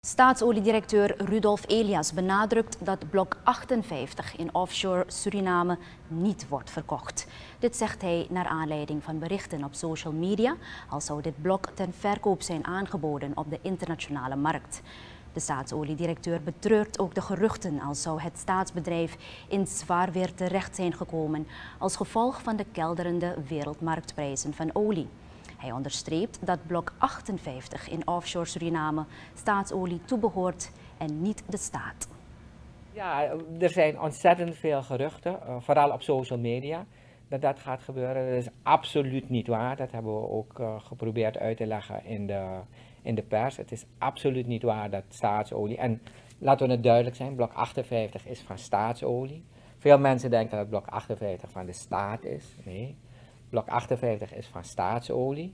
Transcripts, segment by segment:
Staatsoliedirecteur Rudolf Elias benadrukt dat blok 58 in offshore Suriname niet wordt verkocht. Dit zegt hij naar aanleiding van berichten op social media, al zou dit blok ten verkoop zijn aangeboden op de internationale markt. De staatsoliedirecteur betreurt ook de geruchten als zou het staatsbedrijf in zwaar weer terecht zijn gekomen als gevolg van de kelderende wereldmarktprijzen van olie. Hij onderstreept dat blok 58 in offshore Suriname staatsolie toebehoort en niet de staat. Ja, er zijn ontzettend veel geruchten, vooral op social media, dat dat gaat gebeuren. Dat is absoluut niet waar. Dat hebben we ook geprobeerd uit te leggen in de pers. Het is absoluut niet waar dat staatsolie, en laten we het duidelijk zijn, blok 58 is van staatsolie. Veel mensen denken dat blok 58 van de staat is. Nee. Blok 58 is van staatsolie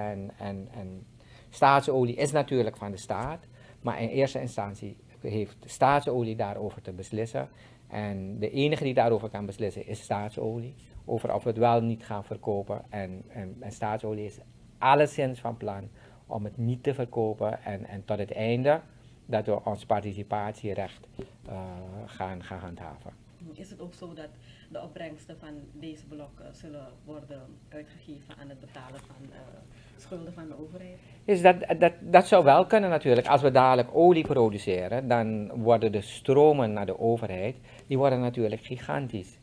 en staatsolie is natuurlijk van de staat, maar in eerste instantie heeft staatsolie daarover te beslissen. En de enige die daarover kan beslissen is staatsolie, over of we het wel niet gaan verkopen. En staatsolie is alleszins van plan om het niet te verkopen en tot het einde dat we ons participatierecht gaan handhaven. Is het ook zo dat de opbrengsten van deze blokken zullen worden uitgegeven aan het betalen van schulden van de overheid? Dus dat zou wel kunnen natuurlijk. Als we dadelijk olie produceren, dan worden de stromen naar de overheid, die worden natuurlijk gigantisch.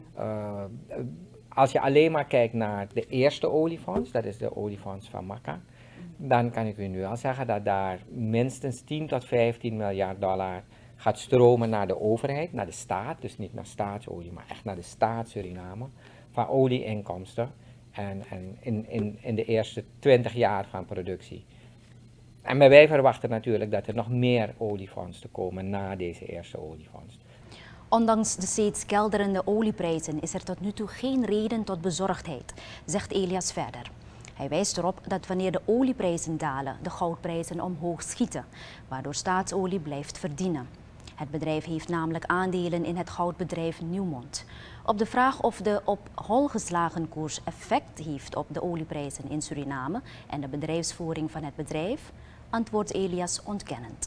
Als je alleen maar kijkt naar de eerste oliefonds, dat is de oliefonds van Maca, dan kan ik u nu al zeggen dat daar minstens 10 tot 15 miljard dollar gaat stromen naar de overheid, naar de staat, dus niet naar staatsolie, maar echt naar de staat Suriname, van olieinkomsten en in de eerste 20 jaar van productie. En wij verwachten natuurlijk dat er nog meer oliefondsen komen na deze eerste oliefondst. Ondanks de steeds kelderende olieprijzen is er tot nu toe geen reden tot bezorgdheid, zegt Elias verder. Hij wijst erop dat wanneer de olieprijzen dalen, de goudprijzen omhoog schieten, waardoor staatsolie blijft verdienen. Het bedrijf heeft namelijk aandelen in het goudbedrijf Newmont. Op de vraag of de op hol geslagen koers effect heeft op de olieprijzen in Suriname en de bedrijfsvoering van het bedrijf, antwoordt Elias ontkennend.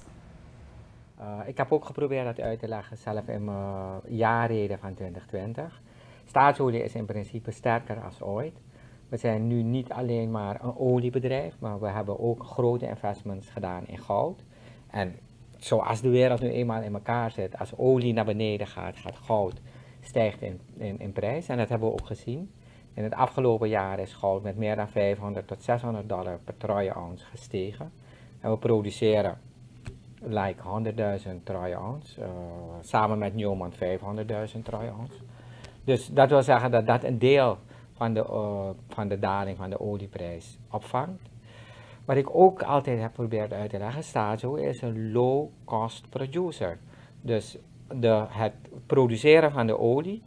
Ik heb ook geprobeerd dat uit te leggen, zelf in mijn jaarreden van 2020. Staatsolie is in principe sterker als ooit. We zijn nu niet alleen maar een oliebedrijf, maar we hebben ook grote investments gedaan in goud. En zoals de wereld nu eenmaal in elkaar zit, als olie naar beneden gaat, gaat goud stijgt in prijs. En dat hebben we ook gezien. In het afgelopen jaar is goud met meer dan 500 tot 600 dollar per troje ounce gestegen. En we produceren 100.000 troje ounce, samen met Newmont 500.000 troje ounce. Dus dat wil zeggen dat dat een deel van de daling van de olieprijs opvangt. Wat ik ook altijd heb geprobeerd uit te leggen, staatsolie is een low-cost producer. Dus het produceren van de olie,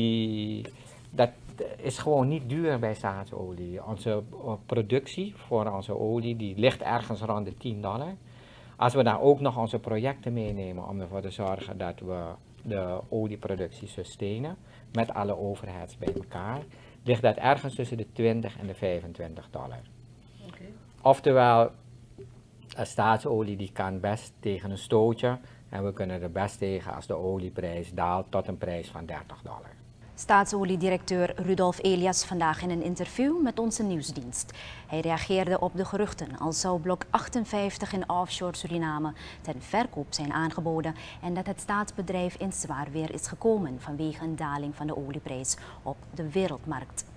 dat is gewoon niet duur bij staatsolie. Onze productie voor onze olie die ligt ergens rond de 10 dollar. Als we dan ook nog onze projecten meenemen om ervoor te zorgen dat we de olieproductie sustainen, met alle overheads bij elkaar, ligt dat ergens tussen de 20 en de 25 dollar. Okay. Oftewel, staatsolie die kan best tegen een stootje en we kunnen er best tegen als de olieprijs daalt tot een prijs van 30 dollar. Staatsoliedirecteur Rudolf Elias vandaag in een interview met onze nieuwsdienst. Hij reageerde op de geruchten als zou blok 58 in offshore Suriname ten verkoop zijn aangeboden en dat het staatsbedrijf in zwaar weer is gekomen vanwege een daling van de olieprijs op de wereldmarkt.